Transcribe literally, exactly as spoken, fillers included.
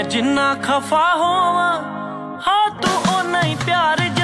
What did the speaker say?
मैं जिन्ना खफा होवा हाँ तू ओ नहीं प्यार